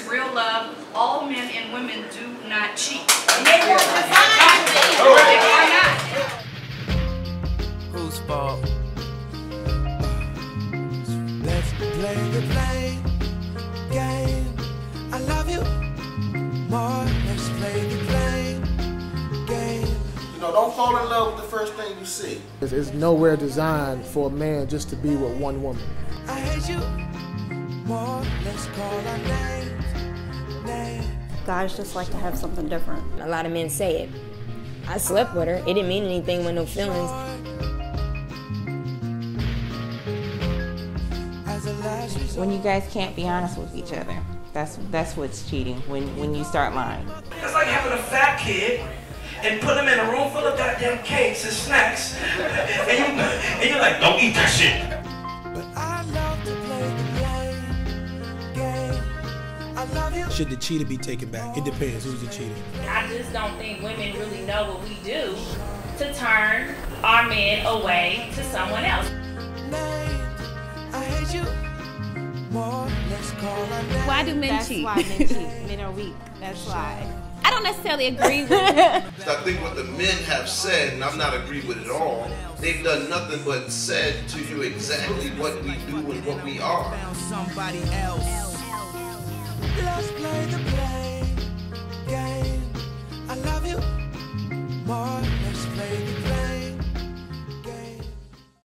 real love. All men and women do not cheat. They were designed to cheat. They are not. Whose fault? Let's play the blame game. I love you more. Let's play the blame game. You know, don't fall in love with the first thing you see. It's nowhere designed for a man just to be with one woman. I hate you more. Let's call our names. Guys just like to have something different. A lot of men say it. I slept with her. It didn't mean anything with no feelings. When you guys can't be honest with each other, that's what's cheating, when you start lying. It's like having a fat kid and put him in a room full of goddamn cakes and snacks, and you're like, don't eat that shit. But I love to play the blame game. I love you. Should the cheater be taken back? It depends. Who's the cheater? I just don't think women really know what we do to turn our men away to someone else. I hate you more. Let's call our names. Why do men cheat? That's why men cheat. Men are weak. That's why. I don't necessarily agree with I think what the men have said, and I'm not agree with it all, they've done nothing but said to you exactly what we do and what we are. Somebody else. Let's play the blame game. I love you more.